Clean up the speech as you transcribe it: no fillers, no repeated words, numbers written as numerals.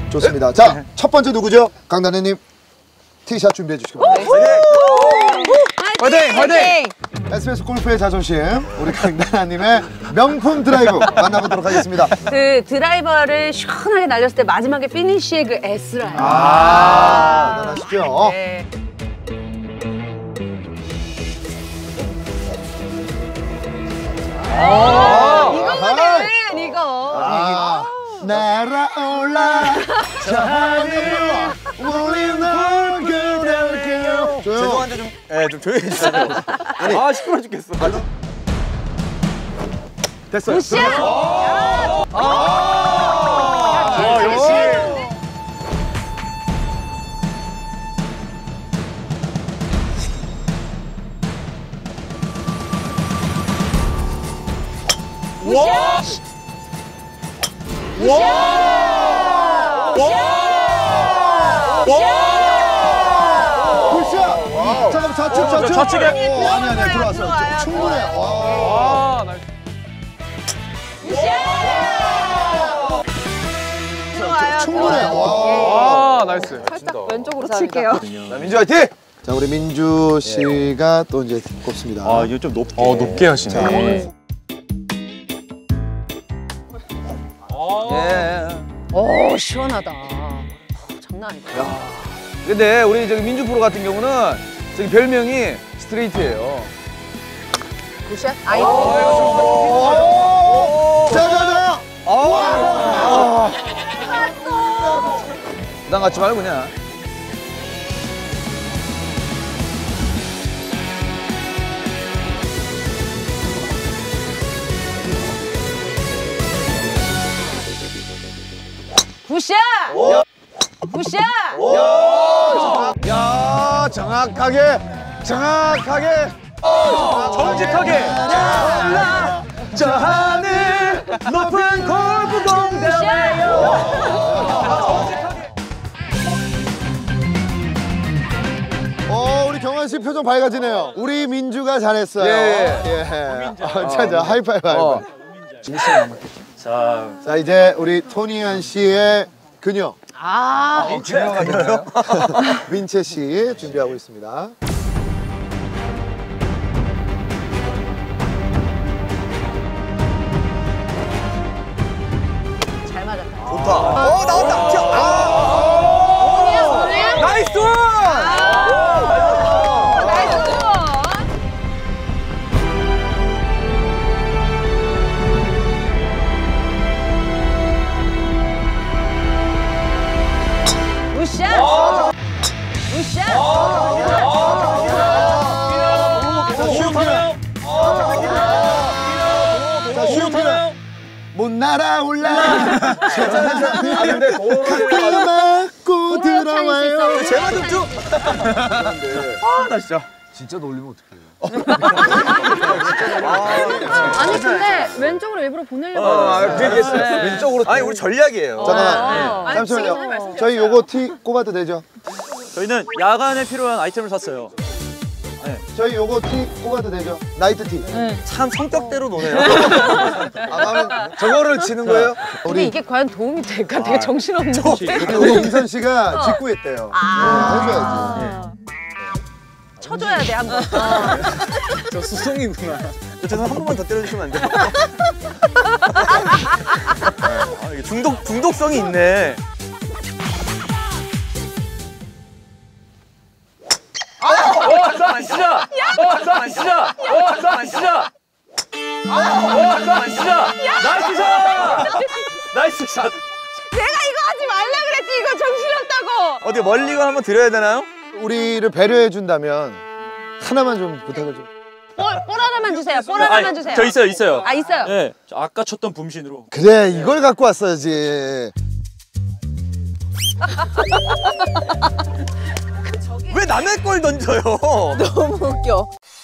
좋습니다. 자, 첫 번째 누구죠? 강다혜님 티샷 준비해 주시기 바랍니다. 화이팅! 화이팅! SBS 골프의 자존심, 우리 강다혜님의 명품 드라이브 만나보도록 하겠습니다. 그 드라이버를 시원하게 날렸을 때 마지막에 피니쉬의 그 S라인. 대단하시죠? 네. 이거거든, 이거. 날아올라 저 하늘 우리 널 그댈게요. 죄송한데 좀, 좀 조용히 해주세요. 아니, 시끄러워 죽겠어. 됐어요. 굿샷! 역시. 잠깐만, 좌측에. 아니, 들어왔어요. 충분해. 와. 나이스. 충분해. 와, 나이스. 살짝 왼쪽으로 칠게요. 자, 민주 화이팅! 자, 우리 민주 씨가 또 이제 꼽습니다. 아, 이거 좀 높게. 높게 하시네. 오, 시원하다. 장난 아니다. 근데 우리 저기 민주 프로 같은 경우는 저기 별명이 스트레이트예요. 굿샷? 자자자. 부담 갖지 말고 그냥. 굿샷! 굿샷! 야, 정확하게. 정직하게. 저 하늘 높은 골프 우리 경환 씨 표정 밝아지네요. 우리 민주가 잘했어요. 예. 자, 하이파이브. 자, 이제 우리 토니안 씨의 그녀. 민채가 되나요? 민채 씨 준비하고 있습니다. 잘 맞았다. 좋다. 나왔다. 나이스! 못 날아올라. 가끔 맞고 들어와요. 제발 좀 쭉. 나 진짜 놀리면 어떡해. 아니 근데 왼쪽으로 일부러 보내려고. 그랬어요. 왼쪽으로. 아니 우리 전략이에요. 잠깐만. 잠시만요. 저희 요거 티 꼽아도 되죠? 저희는 야간에 필요한 아이템을 샀어요. 저희 요거 티 꼽아도 되죠? 나이트 티. 참 성격대로 노네요. 그러면 저거를 치는 거예요? 근데 이게 과연 도움이 될까? 되게 정신없는 것 같아. 우리 인선 씨가 직구했대요. 해줘야지. 쳐줘야 돼, 한 번. 저 수송이구나. 저 한 번만 더 때려주시면 안 돼요? 이게 중독성이 있네. 나이스 샷! 내가 이거 하지 말라 그랬지, 이거 정신없다고! 어디 멀리건 한번 드려야 되나요? 우리를 배려해준다면 하나만 좀 부탁을 좀. 볼 하나만 주세요, 볼 하나만 주세요. 저 있어요. 아, 있어요? 네, 저 아까 쳤던 붐신으로. 그래, 이걸 갖고 왔어야지. 왜 남의 걸 던져요? 너무 웃겨.